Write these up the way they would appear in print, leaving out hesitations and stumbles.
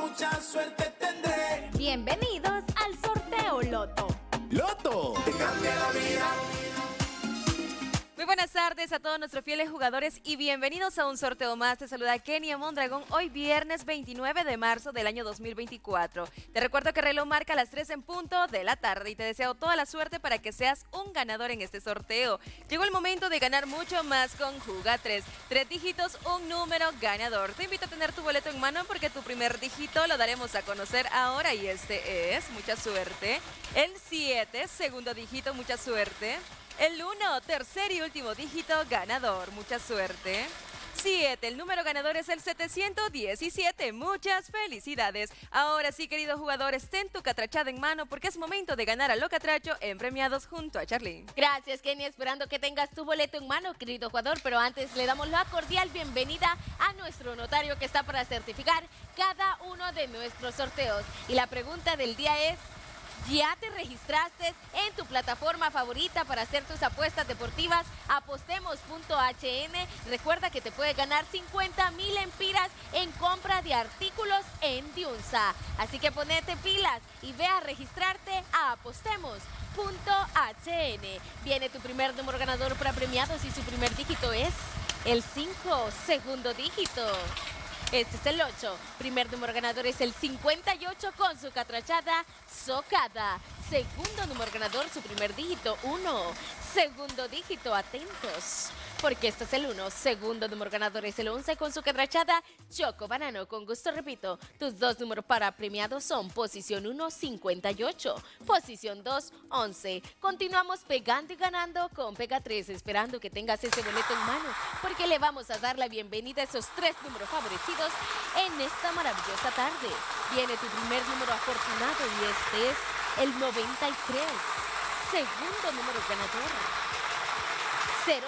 mucha suerte tendré. Bienvenidos al sorteo Loto. ¡Loto! Te cambia la vida. Muy buenas tardes a todos nuestros fieles jugadores y bienvenidos a un sorteo más. Te saluda Kenia Mondragón hoy viernes 29 de marzo del año 2024. Te recuerdo que el reloj marca las 3 en punto de la tarde y te deseo toda la suerte para que seas un ganador en este sorteo. Llegó el momento de ganar mucho más con Juga 3. 3 dígitos, un número ganador. Te invito a tener tu boleto en mano porque tu primer dígito lo daremos a conocer ahora y este es, mucha suerte, el 7, segundo dígito, mucha suerte. El 1, tercer y último dígito, ganador. Mucha suerte. 7, el número ganador es el 717. Muchas felicidades. Ahora sí, queridos jugadores, ten tu catrachada en mano porque es momento de ganar a lo catracho en premiados junto a Charlene. Gracias, Kenia. Esperando que tengas tu boleto en mano, querido jugador. Pero antes le damos la cordial bienvenida a nuestro notario que está para certificar cada uno de nuestros sorteos. Y la pregunta del día es: ¿ya te registraste en tu plataforma favorita para hacer tus apuestas deportivas? Apostemos.hn. Recuerda que te puedes ganar 50,000 empiras en compra de artículos en Diunsa. Así que ponete pilas y ve a registrarte a Apostemos.hn. Viene tu primer número ganador para premiados y su primer dígito es el 5, segundo dígito. Este es el 8. Primer número ganador es el 58 con su catrachada socada. Segundo número ganador, su primer dígito, 1. Segundo dígito, atentos, porque este es el 1. Segundo número ganador es el 11 con su catrachada choco banano. Con gusto repito, tus dos números para premiados son posición 1, 58. Posición 2, 11. Continuamos pegando y ganando con Pega 3, esperando que tengas ese boleto en mano, porque le vamos a dar la bienvenida a esos 3 números favorecidos en esta maravillosa tarde. Viene tu primer número afortunado y este es el 93. Segundo número ganador, 05.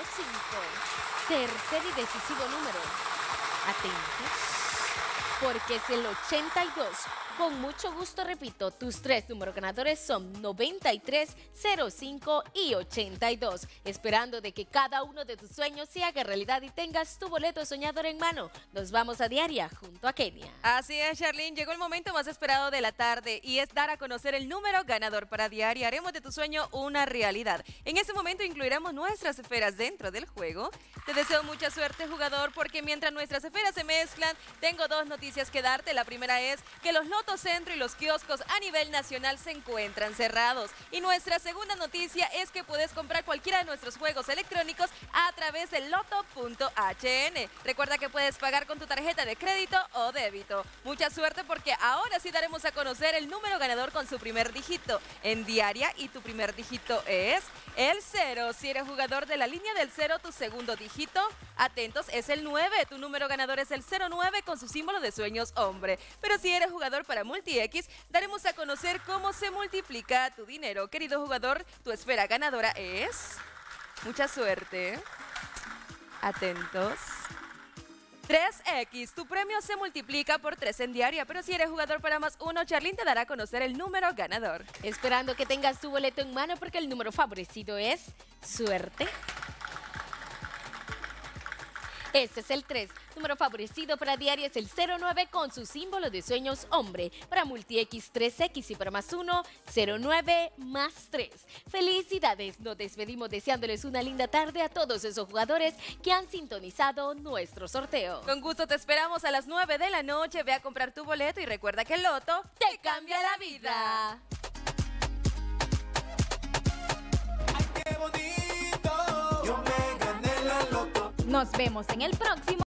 Tercer y decisivo número. Atentos, porque es el 82. Con mucho gusto repito, tus 3 números ganadores son 93, 05 y 82. Esperando de que cada uno de tus sueños se haga realidad y tengas tu boleto soñador en mano. Nos vamos a Diaria junto a Kenia. Así es, Charlene, llegó el momento más esperado de la tarde y es dar a conocer el número ganador para Diaria. Haremos de tu sueño una realidad. En ese momento incluiremos nuestras esferas dentro del juego. Te deseo mucha suerte, jugador, porque mientras nuestras esferas se mezclan, tengo 2 noticias que darte. La primera es que los Loto Centro y los kioscos a nivel nacional se encuentran cerrados. Y nuestra segunda noticia es que puedes comprar cualquiera de nuestros juegos electrónicos a través de loto.hn. Recuerda que puedes pagar con tu tarjeta de crédito o débito. Mucha suerte porque ahora sí daremos a conocer el número ganador con su primer dígito en Diaria y tu primer dígito es el 0. Si eres jugador de la línea del 0, tu segundo dígito, atentos, es el 9. Tu número ganador es el 09 con su símbolo de sueños hombre. Pero si eres jugador para MultiX, daremos a conocer cómo se multiplica tu dinero. Querido jugador, tu esfera ganadora es... mucha suerte. Atentos. 3X, tu premio se multiplica por 3 en Diaria, pero si eres jugador para más 1, Charlene te dará a conocer el número ganador. Esperando que tengas tu boleto en mano porque el número favorecido es suerte. Este es el 3. Número favorecido para Diaria es el 09 con su símbolo de sueños hombre. Para MultiX 3X y para más 1, 09 más 3. Felicidades, nos despedimos deseándoles una linda tarde a todos esos jugadores que han sintonizado nuestro sorteo. Con gusto te esperamos a las 9 de la noche. Ve a comprar tu boleto y recuerda que el Loto te cambia la vida. ¡Ay, qué bonito! Yo me gané la loto. Nos vemos en el próximo